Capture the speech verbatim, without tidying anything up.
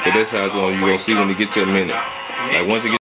But that's how it's going. You gonna see when you get to a minute. Like once it gets